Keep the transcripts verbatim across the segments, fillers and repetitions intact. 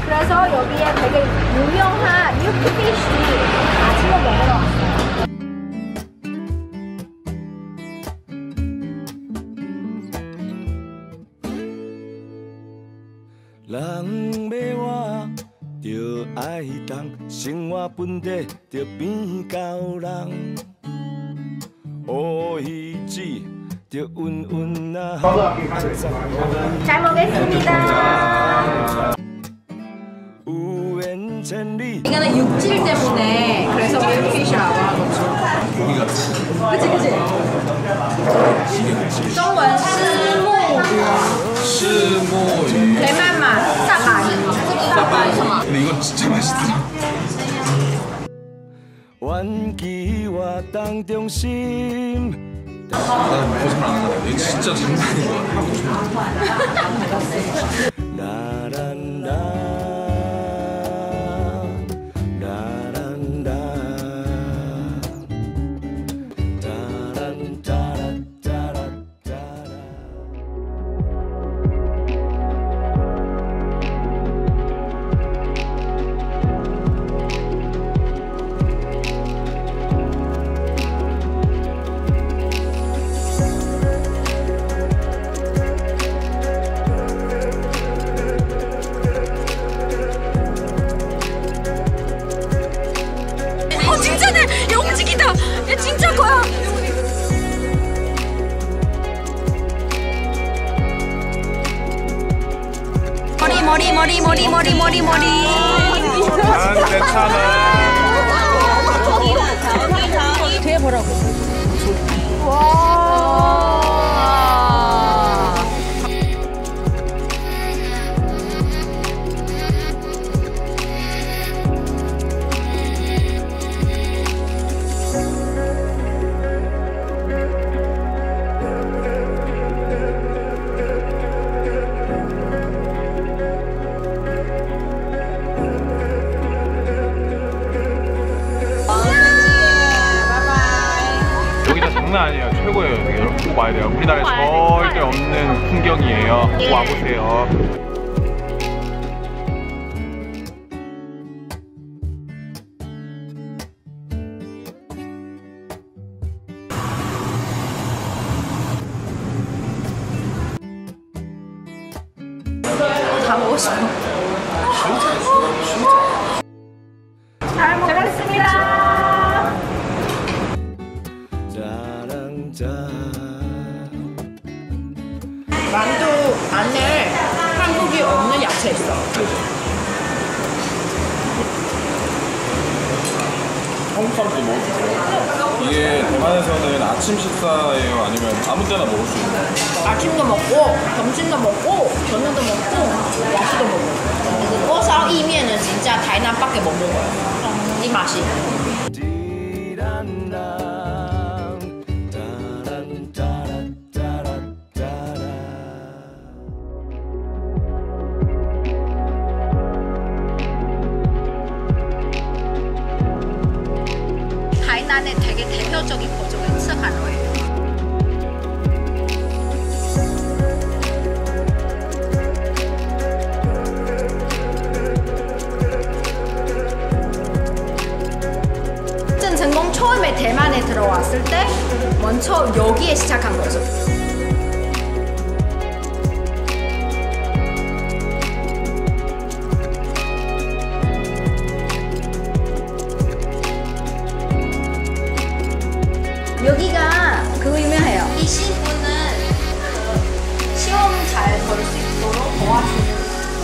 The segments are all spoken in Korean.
그래서 여기에 되게 유명한 육피쉬 아침을 먹으러 왔어요. 人要我就爱当，生活本地就变高人，乌鱼子就温温啊。 잘 먹겠습니다. 이거는 육질 때문에 그래서 밀피쉬라고 하거든요. 그치 그치? 중원 스모유 대만맛 사바이 사바이 근데 이건 진짜 맛있더라. 완기와 땅정심. 나는 거짓말 안 한다. 이거 진짜 장난인 거 같아. 나란다. 진짜 거야. 머리 머리 머리 머리 머리 머리 머리. 난 괜찮아. 뒤에 보라고. 와. 장난 아니에요. 최고예요. 여러분 꼭 와야 돼요. 우리나라에 절대 없는 풍경이에요. 꼭 와보세요. 다 먹고 싶어. 잘 먹겠습니다. 만두 안에 한국이 없는 야채 있어. 한국 사람도 먹을 수 있어요. 이게 대만에서는 아침 식사예요? 아니면 아무 때나 먹을 수 있나요? 아침도 먹고, 점심도 먹고, 저녁도 먹고, 야식도 먹고. 꼬사랑 이면은 진짜 다이난밖에 못 먹어요. 이 맛이. 다이난의 되게 대표적인 고종은 스하노예요. 전공 처음에 대만에 들어왔을 때 먼저 여기에 시작한 거죠. 여기가 그거 유명해요. 이 신분은 시험 잘 걸 수 있도록 도와주는.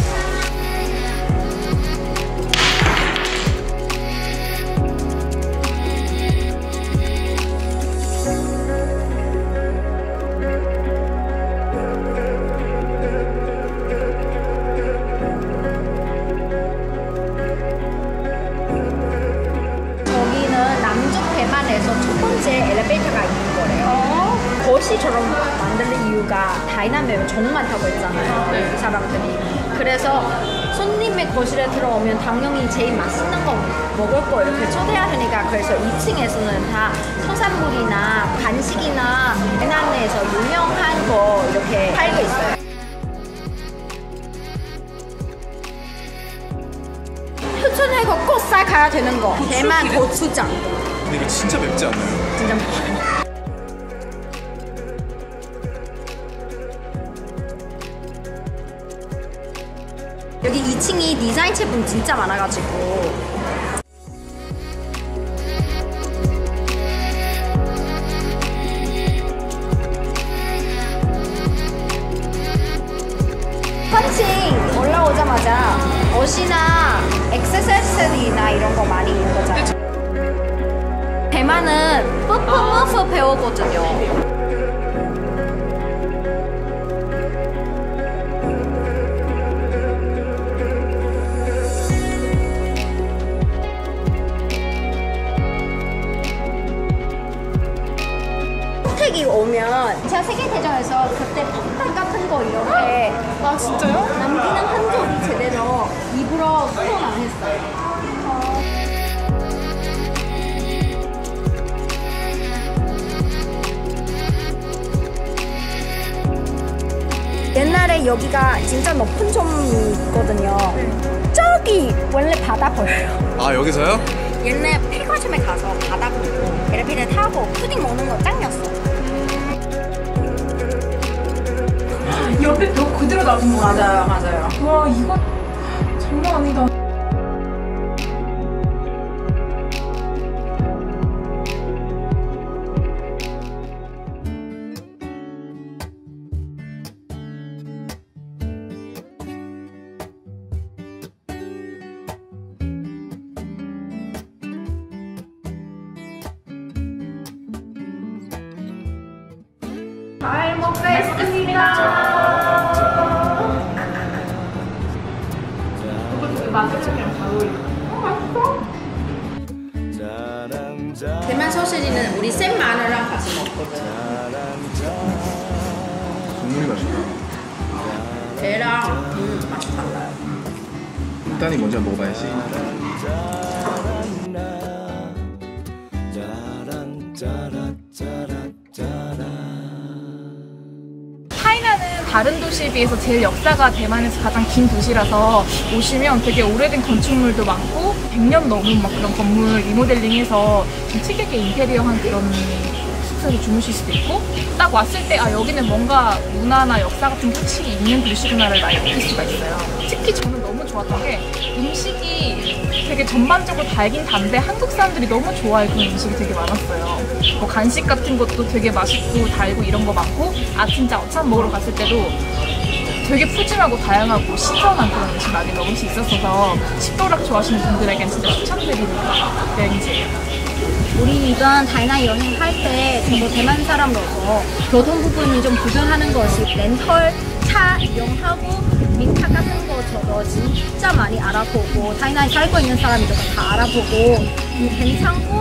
저기는 남쪽 대만에서 첫 번째 엘리베이터가 있는 거래요. 어? 거시처럼 만드는 이유가 다이나믹 정말 타고 있잖아요. 네. 이 사람들이. 그래서 손님의 거실에 들어오면 당연히 제일 맛있는 거 먹을 거 이렇게 초대하니까 그래서 이 층에서는 다 수산물이나 간식이나 대만에서 유명한 거 이렇게 팔고 있어요. 추천해서 꼭 싹 가야 되는 거. 대만 고추장. 근데 이거 진짜 맵지 않나요? 진짜 맛있어요. 여기 이 층이 디자인 제품 진짜 많아가지고 펀칭 올라오자마자 옷이나 액세서리나 이런 거 많이 있는 거잖아요. 대만은 퍼포먼스 배우거든요. 혜택이 오면 제가 세계대전에서 그때 폭탄 같은 거 이렇게 아 진짜요? 남기는 흔적이 제대로 일부러 수선 안 했어요. 어. 옛날에 여기가 진짜 높은 점이거든요. 저기 원래 바다 보여요. 아 여기서요? 옛날 백화점에 가서 바다 보고 엘리베이터 타고 푸딩 먹는 거 짱이었어. 옆에 벽 그대로 놔둔 거 맞아요, 맞아요. 와 이거 장난 아니다. 잘 먹겠습니다. 마늘이랑 잘 어울려. 어, 맛있어? 대만 소시지는 우리 생 마늘랑 같이 먹거든. 국물이 맛있다. 배랑 음, 맛이 달라요. 일단이 먼저 먹어봐야지. 타이난은 다른 도시에 비해서 제일 역사가 대만에서 가장 긴 도시라서 오시면 되게 오래된 건축물도 많고 백 년 넘은 막 그런 건물 리모델링해서 좀 특이하게 인테리어한 그런 숙소를 주무실 수도 있고 딱 왔을 때 아 여기는 뭔가 문화나 역사 같은 게 확실히 있는 도시구나를 많이 느낄 수가 있어요. 특히 저는 너무 좋았던 게 음식이 되게 전반적으로 달긴 단데 한국 사람들이 너무 좋아해. 그런 음식이 되게 많았어요. 뭐 간식 같은 것도 되게 맛있고 달고 이런 거 많고 아 진짜 어참 먹으러 갔을 때도 되게 푸짐하고 다양하고 신선한 그런 음식 많이 먹을 수 있었어서 식도락 좋아하시는 분들에겐 진짜 추천드리는 여행지예요. 우리 이번 다이나 여행할 때 저도 대만 사람으로서 교통 부분이 좀 부족하는 것이 렌털 차 이용하고 민카 같은 거 저도 진짜 많이 알아보고 다이나에 살고 있는 사람들도 다 알아보고 괜찮고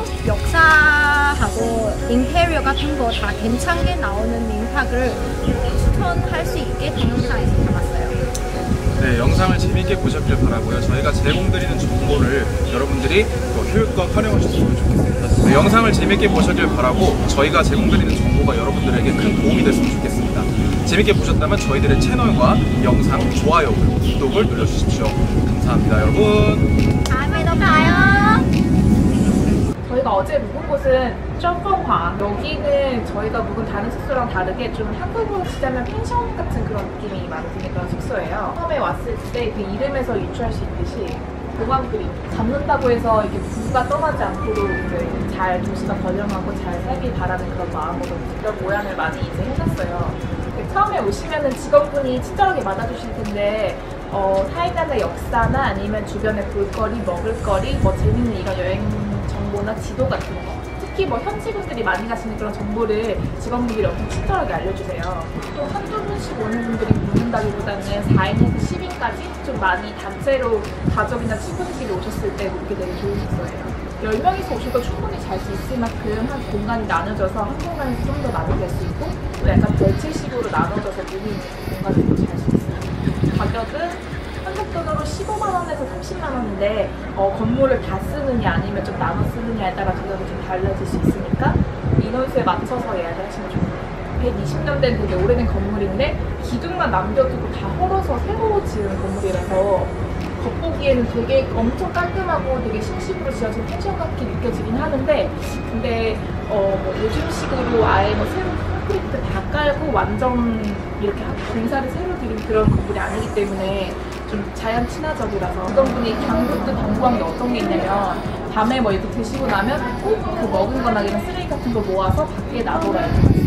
역사하고 인테리어 같은 거 다 괜찮게 나오는 민카를 추천할 수 있게 동영상에서 담았어요. 네, 영상을 재밌게 보셨길 바라고요. 저희가 제공드리는 정보를 여러분들이 더 효율껏 활용하셨으면 좋겠습니다. 네, 영상을 재밌게 보셨길 바라고 저희가 제공드리는 정보가 여러분들에게 큰 도움이 됐으면 좋겠습니다. 재밌게 보셨다면 저희들의 채널과 영상 좋아요 그리고 구독을 눌러주십시오. 감사합니다, 여러분. 다음에 또 봐요. 저희가 어제 묵은 곳은 점펑황. 여기는 저희가 묵은 다른 숙소랑 다르게 좀 한국으로 치자면 펜션 같은 그런 느낌이 많이 드는 그런 숙소예요. 처음에 왔을 때 그 이름에서 유추할 수 있듯이 공항 그림 잡는다고 해서 이렇게 부가 떠나지 않도록 이제 잘 도시가 번영하고 잘 살길 바라는 그런 마음으로 그런 모양을 많이 이제 해놨어요. 처음에 오시면은 직원분이 친절하게 맞아주실 텐데 어, 타이난의 역사나 아니면 주변의 볼거리, 먹을거리, 뭐 재밌는 이런 여행 정보나 지도 같은 거 특히 뭐 현지분들이 많이 가시는 그런 정보를 직원분들이 엄청 친절하게 알려주세요. 또 한두 분씩 오는 분들이 묵는다기보다는 사 인에서 십 인까지 좀 많이 단체로 가족이나 친구들끼리 오셨을 때 묵기 되게 좋은 숙소예요. 열 명이서 오셔도 충분히 잘 수 있을 만큼 한 공간이 나눠져서 한 공간에서 좀 더 많이 될 수 있고 또 약간 별채식으로 나눠져서 묵는 공간으로 잘 수 있어요. 가격은 한국 돈으로 십오만 원에서 삼십만 원인데 어, 건물을 다 쓰느냐 아니면 좀 나눠 쓰느냐에 따라 가격이 좀 달라질 수 있으니까 인원수에 맞춰서 예약을 하시면 좋아요. 백이십 년 된 되게 오래된 건물인데 기둥만 남겨두고 다 헐어서 새로 지은 건물이라서 겉보기에는 되게 엄청 깔끔하고 되게 신식으로 지어진 펜션 같게 느껴지긴 하는데, 근데 어, 뭐 요즘식으로 아예 뭐 새로 콘크리트 다 깔고 완전 이렇게 공사를 새로 들인 그런 건물이 아니기 때문에 좀 자연 친화적이라서, 어떤 분이 강북도 당부한 게 어떤 게 있냐면, 밤에 뭐 이렇게 드시고 나면 꼭 그 먹은 거나 이런 쓰레기 같은 거 모아서 밖에 놔둬라 이렇게